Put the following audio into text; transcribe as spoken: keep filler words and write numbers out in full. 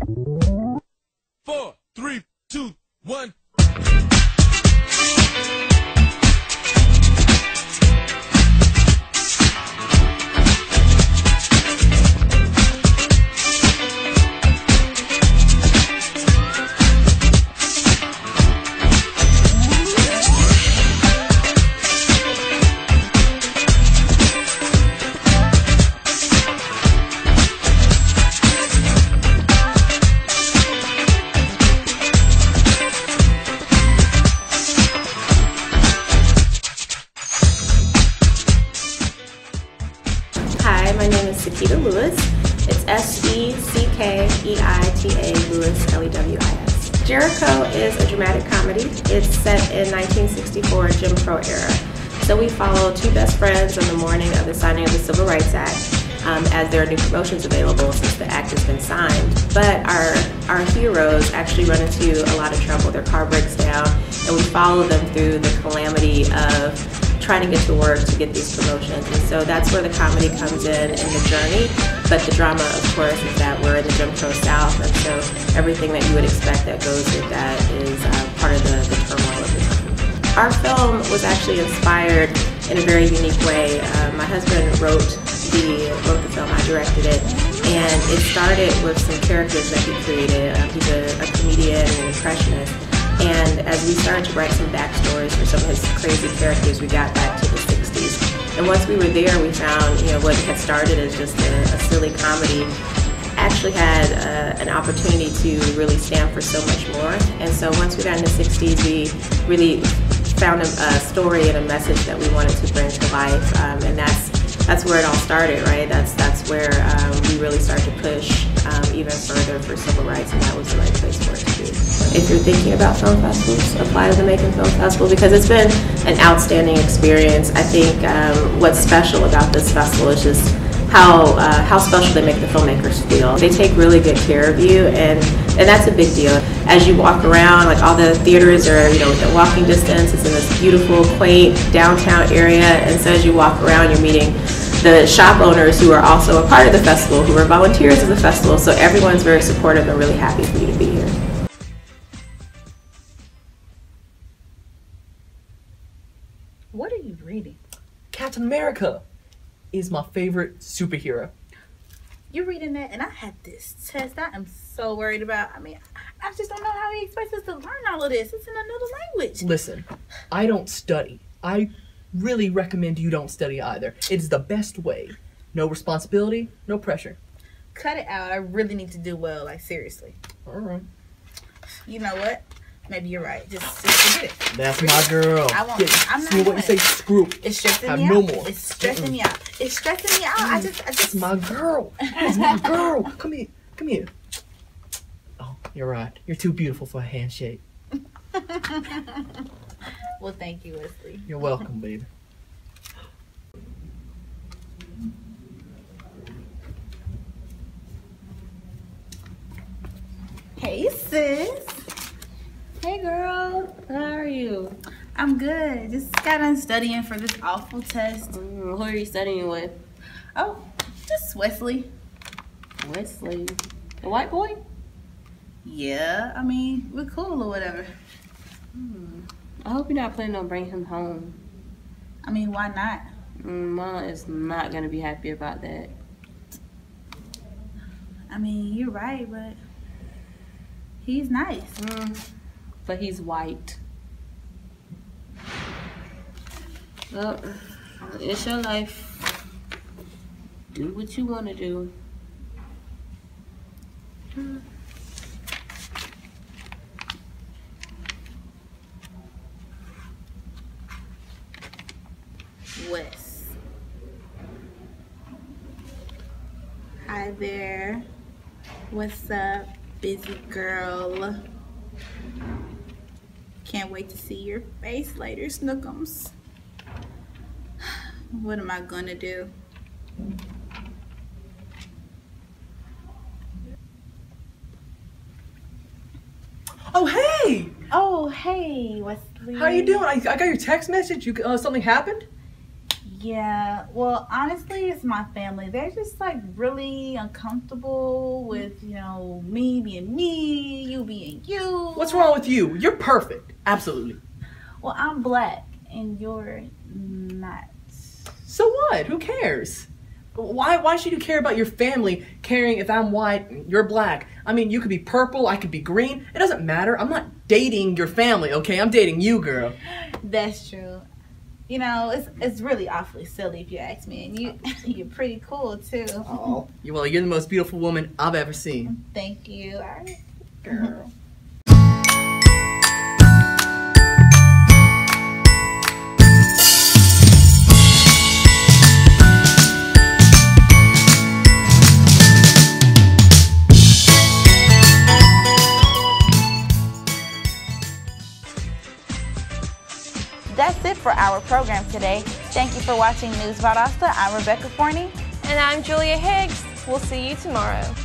Four, three, two, one. Hi, my name is Sekeita Lewis. It's S E C K E I T A Lewis, L E W I S. Jericho is a dramatic comedy. It's set in nineteen sixty-four Jim Crow era. So we follow two best friends on the morning of the signing of the Civil Rights Act um, as there are new promotions available since the act has been signed. But our, our heroes actually run into a lot of trouble. Their car breaks down and we follow them through the calamity of trying to get to work to get these promotions. And so that's where the comedy comes in, in the journey. But the drama, of course, is that we're in the Jim Crow South, and so everything that you would expect that goes with that is uh, part of the, the turmoil of the time. Our film was actually inspired in a very unique way. Uh, my husband wrote the, wrote the film, I directed it, and it started with some characters that he created. Um, he's a, a comedian and an impressionist. And as we started to write some backstories for some of his crazy characters, we got back to the sixties. And once we were there, we found, you know, what had started as just a, a silly comedy actually had uh, an opportunity to really stand for so much more. And so once we got in the sixties, we really found a, a story and a message that we wanted to bring to life. Um, and that's that's where it all started, right? That's that's where um, we really started to push um, even further for civil rights, and that was the right place for it to be. If you're thinking about film festivals, apply to the Macon Film Festival because it's been an outstanding experience. I think um, what's special about this festival is just how uh, how special they make the filmmakers feel. They take really good care of you, and and that's a big deal. As you walk around, like all the theaters are, you know, within walking distance. It's in this beautiful, quaint downtown area, and so as you walk around, you're meeting the shop owners who are also a part of the festival, who are volunteers of the festival. So everyone's very supportive and really happy for you to be here. What are you reading? Captain America is my favorite superhero. You're reading that, and I had this test I am so worried about. I mean, I just don't know how he expects us to learn all of this. It's in another language. Listen, I don't study. I really recommend you don't study either. It is the best way. No responsibility, no pressure. Cut it out. I really need to do well, like seriously. All right. You know what? Maybe you're right. Just, just forget it. That's my girl. I won't. Yeah, I'm not see what doing you say. it. Screw. It's stressing Have me no out. more. It's stressing Mm-mm. me out. It's stressing me out. I just, I just. It's my girl. It's my girl. Come here. Come here. Oh, you're right. You're too beautiful for a handshake. Well, thank you, Wesley. You're welcome, baby. Hey, sis. Hey girl, how are you? I'm good. Just got done studying for this awful test. Mm, who are you studying with? Oh, just Wesley. Wesley. The white boy? Yeah, I mean, we're cool or whatever. Hmm. I hope you're not planning on bringing him home. I mean, why not? Mm, Mom is not going to be happy about that. I mean, you're right, but he's nice. Mm, but he's white. Well, it's your life. Do what you want to do. Hmm. Wes. Hi there. What's up, busy girl? Can't wait to see your face later, Snookums. What am I gonna do? Oh, hey! Oh, hey, Wesley. How you doing? I, I got your text message. You uh, something happened? Yeah, well, honestly, it's my family. They're just like really uncomfortable with, you know, me being me, you being you. What's wrong with you? You're perfect. Absolutely. Well, I'm black and you're not. So what? Who cares? Why why should you care about your family caring if I'm white and you're black? I mean, you could be purple, I could be green. It doesn't matter. I'm not dating your family, okay? I'm dating you, girl. That's true. You know, it's it's really awfully silly if you ask me. And you, you're pretty cool, too. Oh, well, you're the most beautiful woman I've ever seen. Thank you. All right, girl. That's it for our program today. Thank you for watching News Valdosta. I'm Rebecca Forney. And I'm Julia Higgs. We'll see you tomorrow.